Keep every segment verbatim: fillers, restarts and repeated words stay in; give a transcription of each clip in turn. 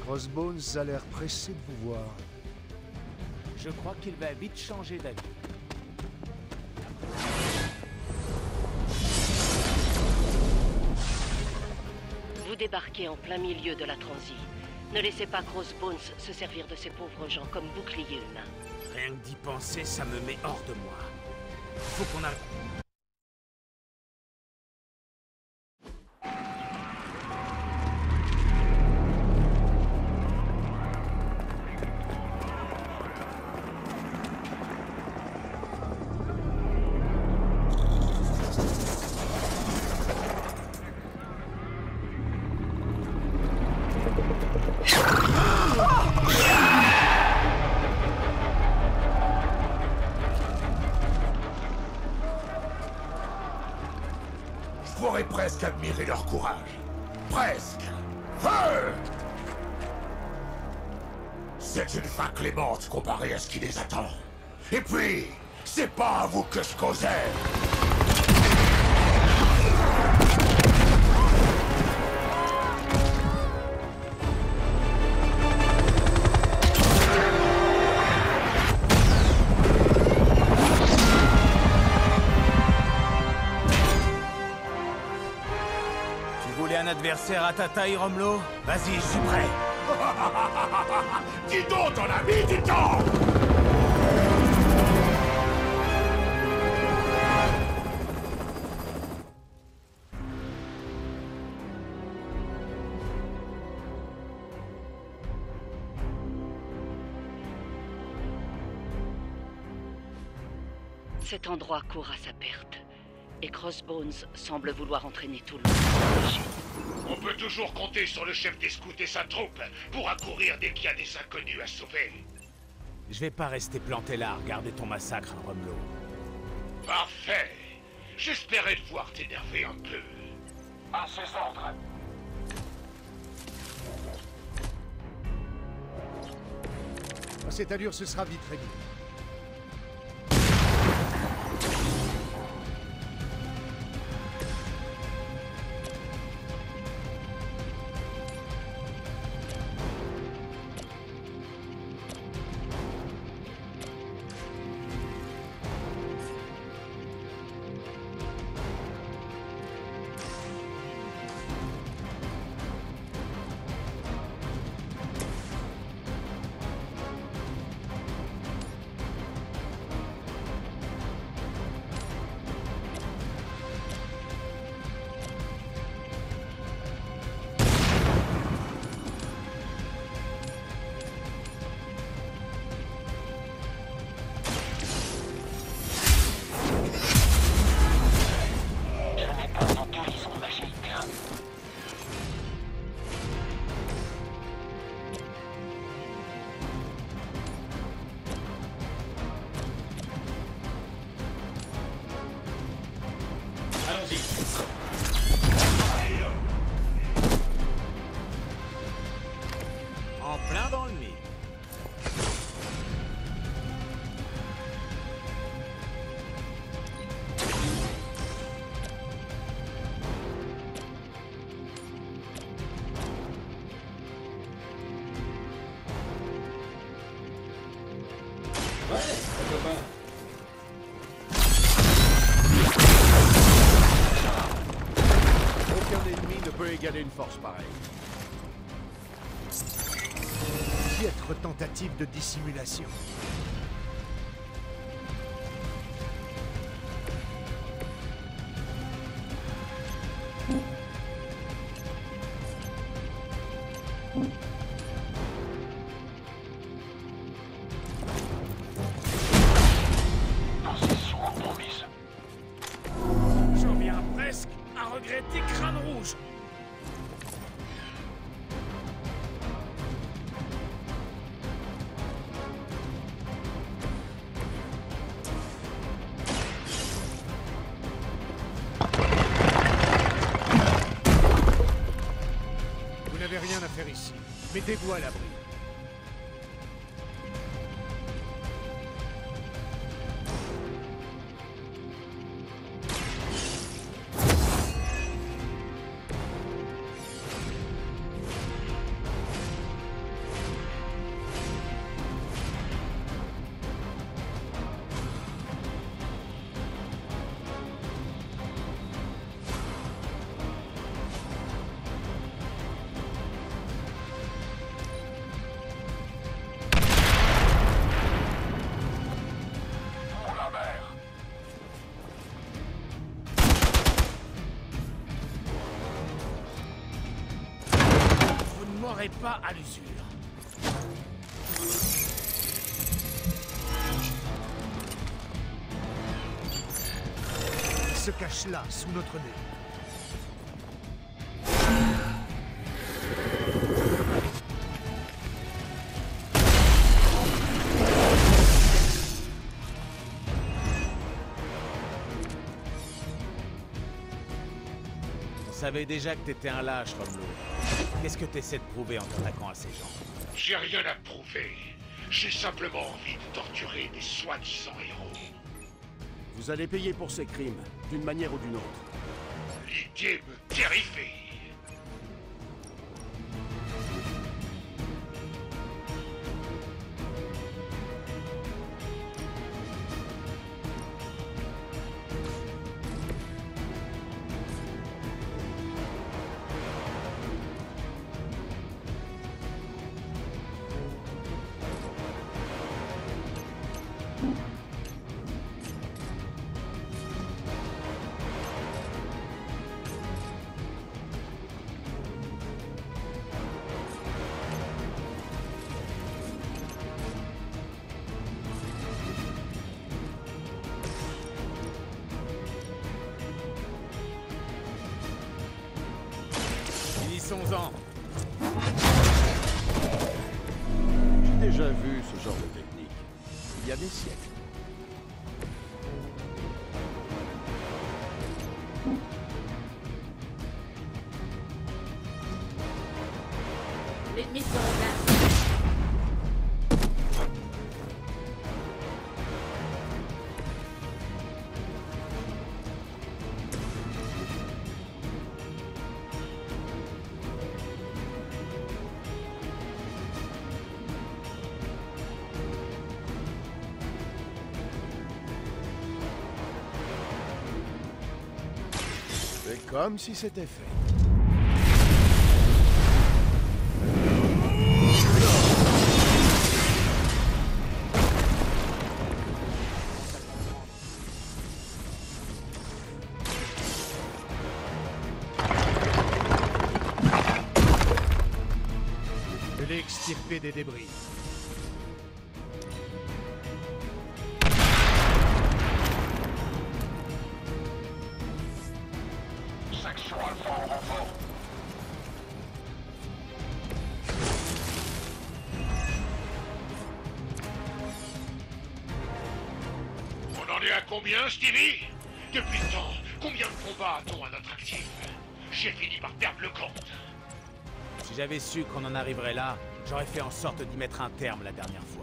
Crossbones a l'air pressé de vous voir. Je crois qu'il va vite changer d'avis. Vous débarquez en plein milieu de la transi. Ne laissez pas Crossbones se servir de ces pauvres gens comme bouclier humain. Rien que d'y penser, ça me met hors de moi. Faut qu'on arrive. Je pourrais presque admirer leur courage. Presque. Feu! C'est une fin clémente comparée à ce qui les attend. Et puis, c'est pas à vous que je causais. Un adversaire à ta taille, Romelo? Vas-y, je suis prêt. Dis donc, ton ami, dis donc! Cet endroit court à sa perte. Et Crossbones semble vouloir entraîner tout le monde. On peut toujours compter sur le chef des scouts et sa troupe pour accourir dès qu'il y a des inconnus à sauver. Je vais pas rester planté là à regarder ton massacre, Romelo. Parfait. J'espérais devoir t'énerver un peu. À ses ordres. À cette allure, ce sera vite réglé. En plein dans le nez. Ouais, copain. Aucun ennemi ne peut égaler une force pareille. Piètre tentative de dissimulation. J'en viens presque à regretter Crâne Rouge. Vous n'avez rien à faire ici. Mettez-vous à l'abri. croirais pas à l'usure. Il se cache là, sous notre nez. On savait déjà que t'étais un lâche, Romlo. Qu'est-ce que t'essaies de prouver en t'attaquant à ces gens? J'ai rien à prouver. J'ai simplement envie de torturer des soi-disant héros. Vous allez payer pour ces crimes, d'une manière ou d'une autre. L'idée me terrifie. Finissons-en. J'ai déjà vu ce genre de technique. Il y a des siècles. L'ennemi se replace. C'est comme si c'était fait. Je l'ai extirpé des débris. Section Alpha en renfort. On en est à combien, Stevie? Depuis le temps, combien de combats a-t-on à notre actif? J'ai fini par perdre le compte. Si j'avais su qu'on en arriverait là, j'aurais fait en sorte d'y mettre un terme la dernière fois.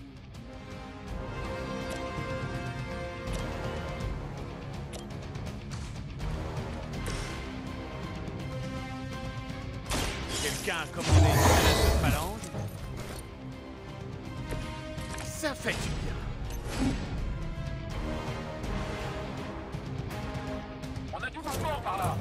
Quelqu'un a commandé une grenade de phalange? Ça fait du bien. On a du mouvement par là.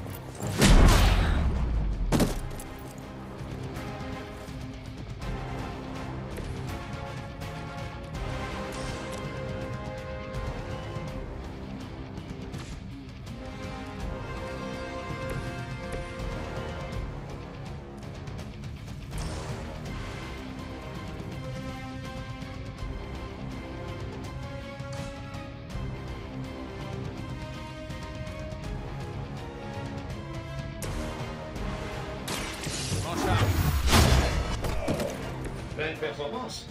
En charge. Belle performance.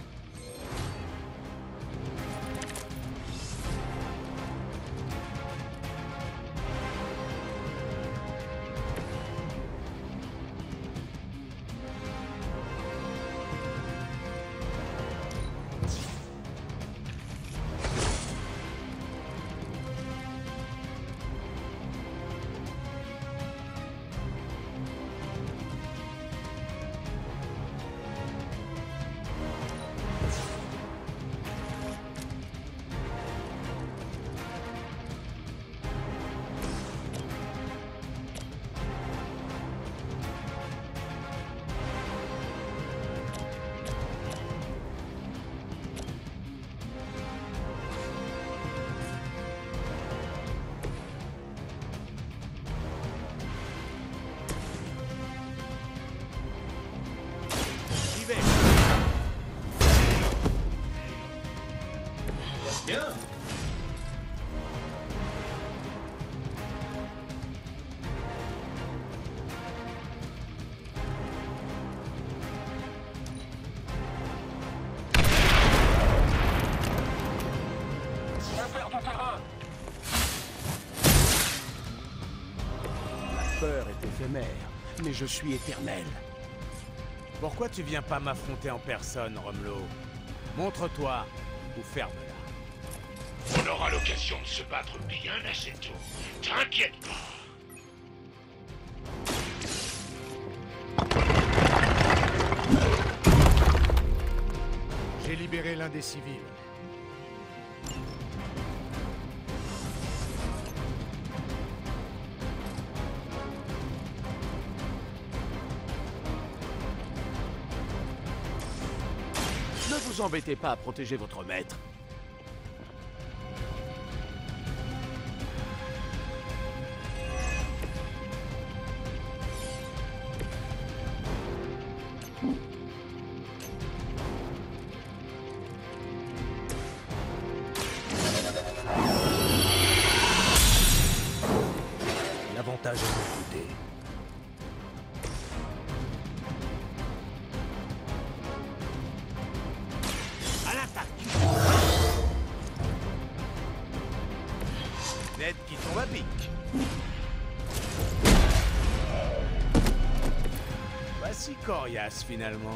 peur est éphémère, mais je suis éternel. Pourquoi tu viens pas m'affronter en personne, Romelo? Montre-toi, ou ferme-la. On aura l'occasion de se battre bien assez tôt. T'inquiète pas. J'ai libéré l'un des civils. Ne vous embêtez pas à protéger votre maître. L'avantage est de mon côté. À l'attaque! Ned qui tombe à pic. Pas si coriace finalement.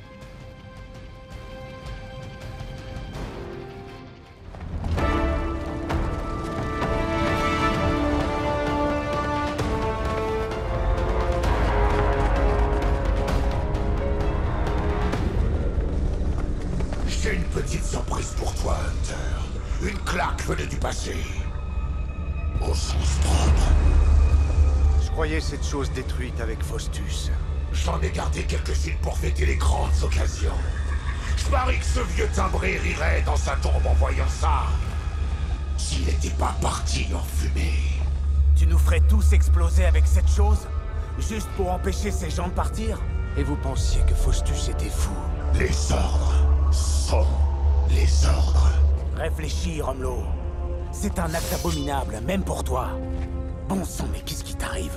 J'ai une petite surprise pour toi, Hunter. Une claque venait du passé. Au sens propre. Je croyais cette chose détruite avec Faustus. J'en ai gardé quelques-unes pour fêter les grandes occasions. Je parie que ce vieux timbré rirait dans sa tombe en voyant ça. S'il n'était pas parti en fumée. Tu nous ferais tous exploser avec cette chose? Juste pour empêcher ces gens de partir? Et vous pensiez que Faustus était fou? Les ordres sont les ordres. Réfléchis, Romelo. C'est un acte abominable, même pour toi. Bon sang, mais qu'est-ce qui t'arrive?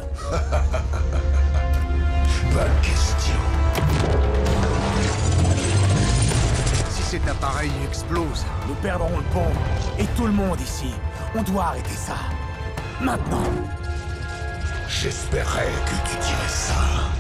Bonne question. Si cet appareil explose, Nous perdrons le pont. Et tout le monde ici. On doit arrêter ça. Maintenant. J'espérais que tu dirais ça.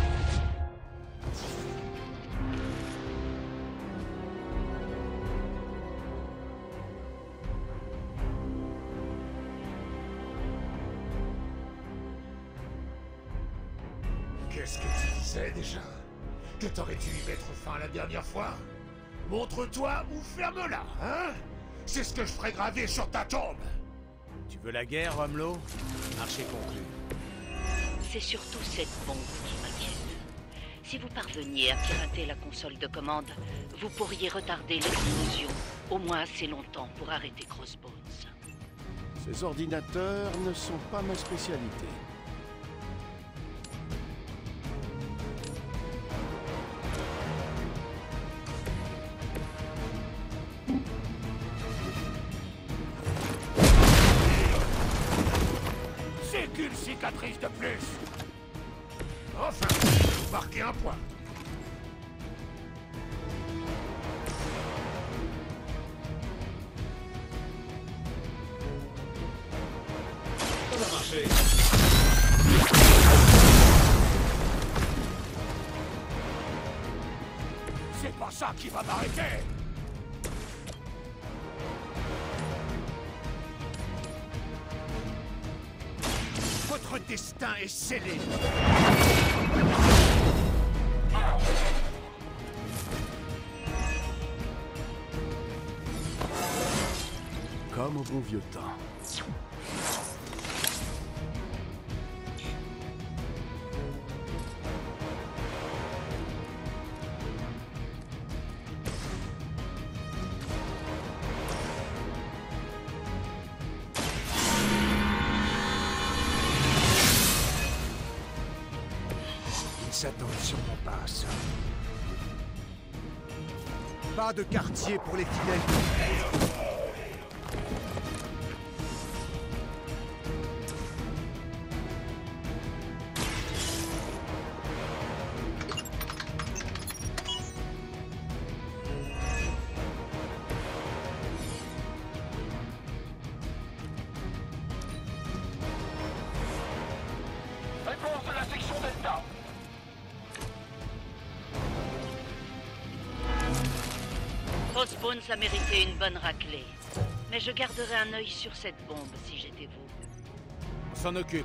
Qu'est-ce que tu disais déjà? Que t'aurais dû y mettre fin la dernière fois? Montre-toi ou ferme-la, hein? C'est ce que je ferai graver sur ta tombe. Tu veux la guerre, Romelo? Marché conclu. C'est surtout cette bombe qui m'inquiète. Si vous parveniez à pirater la console de commande, vous pourriez retarder l'explosion, au moins assez longtemps pour arrêter Crossbones. Ces ordinateurs ne sont pas ma spécialité. C'est qu'une cicatrice de plus. Enfin, vous marquez un point. Ça va marcher. C'est pas ça qui va m'arrêter. Votre destin est scellé. Comme au bon vieux temps. ils s'attendent sûrement pas à ça. Pas de quartier pour les fidèles. Réponse Crossbones a mérité une bonne raclée. Mais je garderai un œil sur cette bombe si j'étais vous. On s'en occupe.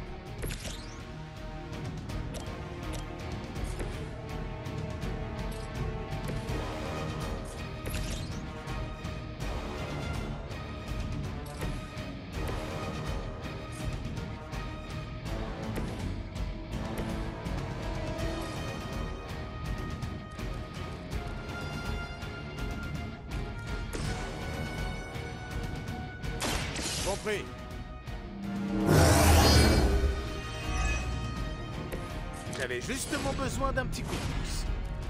Compris. J'avais justement besoin d'un petit coup de pouce.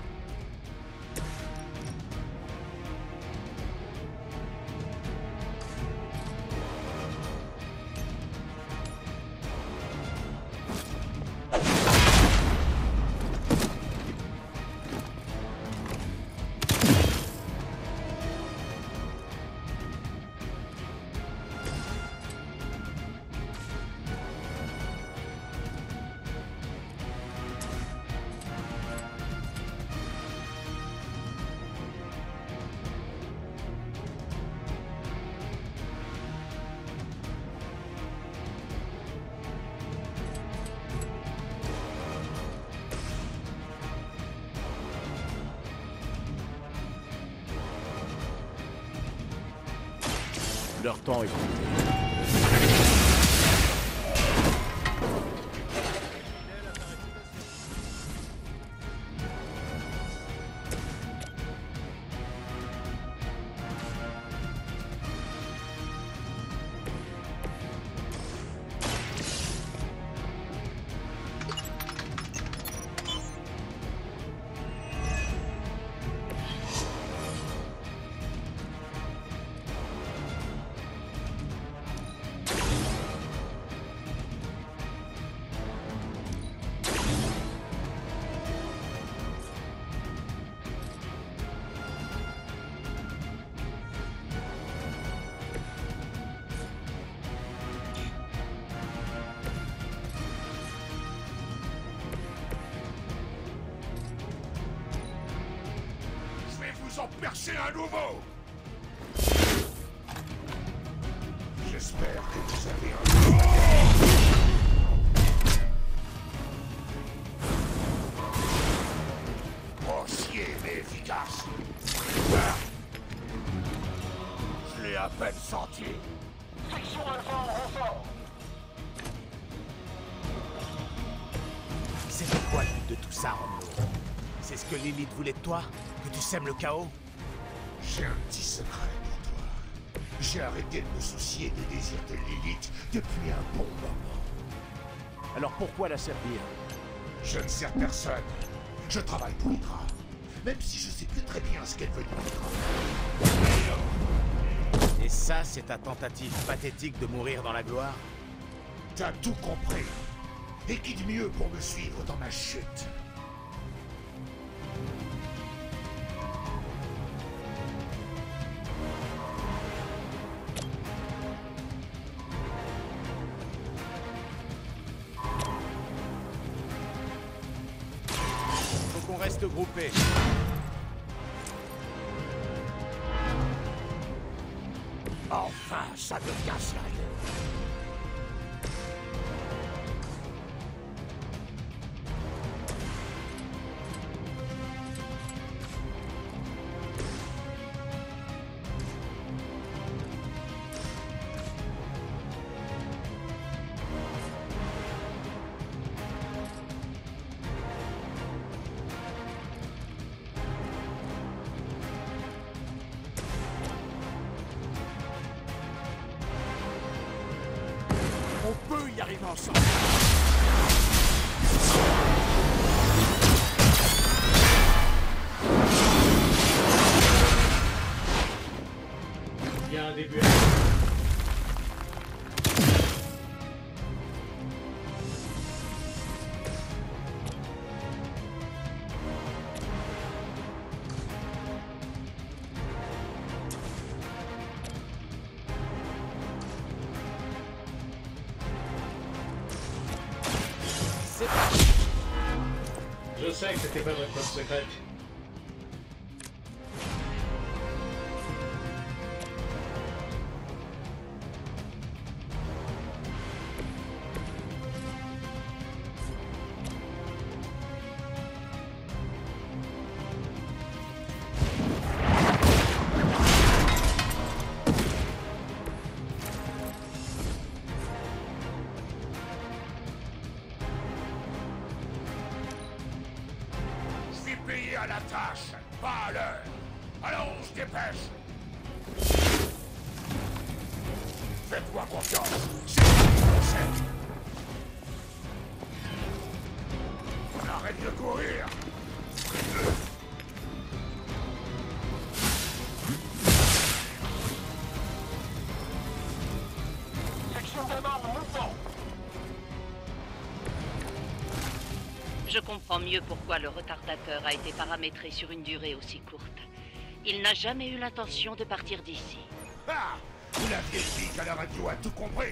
Leur temps est compté. En percer un nouveau. J'espère que vous avez un... Grossier mais efficace. Je l'ai à peine senti. Section Alpha en renfort. C'était quoi le but de tout ça, Romlo? C'est ce que Lilith voulait de toi? Que tu sèmes le chaos? J'ai un petit secret pour toi. J'ai arrêté de me soucier des désirs de Lilith depuis un bon moment. Alors pourquoi la servir? Je ne sers personne. Je travaille pour Hydra. Même si je sais plus très bien ce qu'elle veut dire. Et ça, c'est ta tentative pathétique de mourir dans la gloire? T'as tout compris. Et qui de mieux pour me suivre dans ma chute? Faut qu'on reste groupés. Enfin, ça devient sérieux. On peut y arriver ensemble. Il y a un début. Je sais que c'était pas votre code secrète. à la tâche, pas à l'heure. Alors on se dépêche. Faites-moi confiance. C'est chef. On arrête de courir. Section d'abord en mouvement. Je comprends mieux pourquoi le retardateur a été paramétré sur une durée aussi courte. Il n'a jamais eu l'intention de partir d'ici. Ah! Vous l'aviez dit qu'à la radio a tout compris.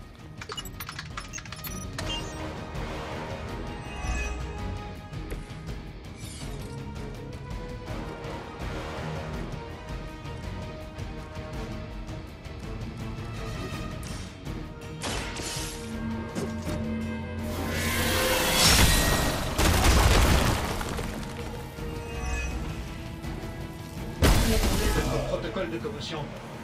Protocole de commotion.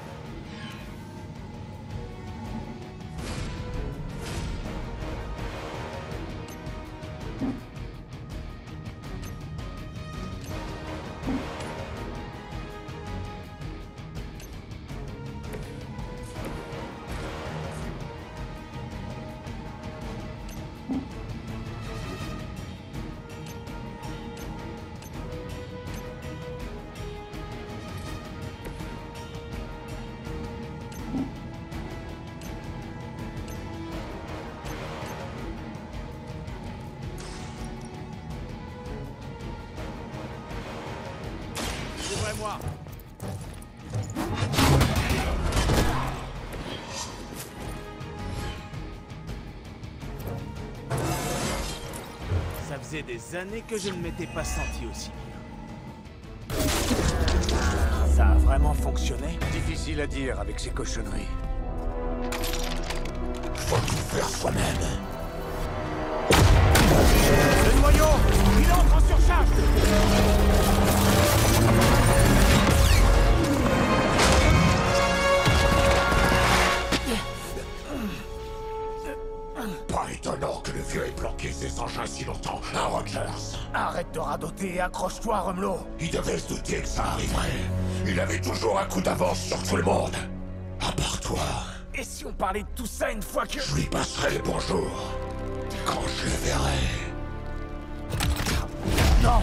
Ouvrez-moi. Ça faisait des années que je ne m'étais pas senti aussi bien. Ça a vraiment fonctionné? Difficile à dire avec ces cochonneries. Faut tout faire soi-même. Le noyau! Il entre en surcharge! Pas étonnant que le vieux ait planqué ses engins si longtemps à Rogers. Arrête de radoter et accroche-toi, Rumlow! Il devait se douter que ça arriverait. Il avait toujours un coup d'avance sur tout le monde. À part toi. Et si on parlait de tout ça une fois que... Je lui passerai le bonjour. Quand je le verrai. Non!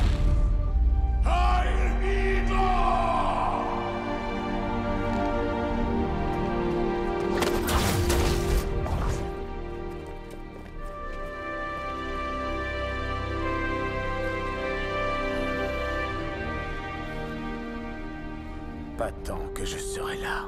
Pas tant que je serai là.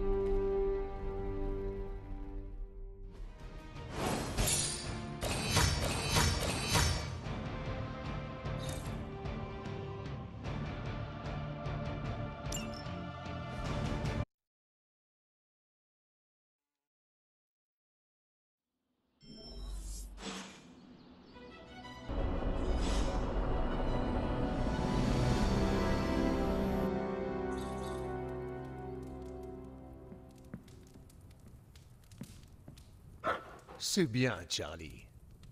C'est bien, Charlie.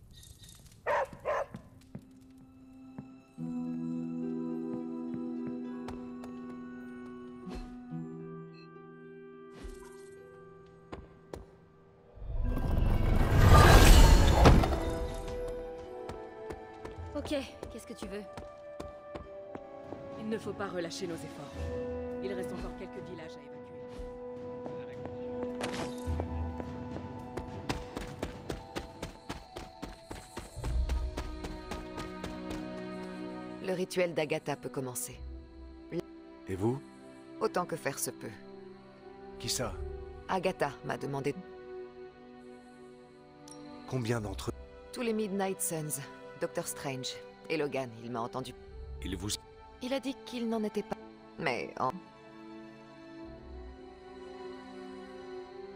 Ok, qu'est-ce que tu veux? Il ne faut pas relâcher nos efforts. Il reste encore quelques villages à évacuer. Le rituel d'Agatha peut commencer. Et vous? Autant que faire se peut. Qui ça? Agatha m'a demandé... Combien d'entre eux? Tous les Midnight Suns, Doctor Strange et Logan, il m'a entendu. Ils vous... Il a dit qu'il n'en était pas... Mais en...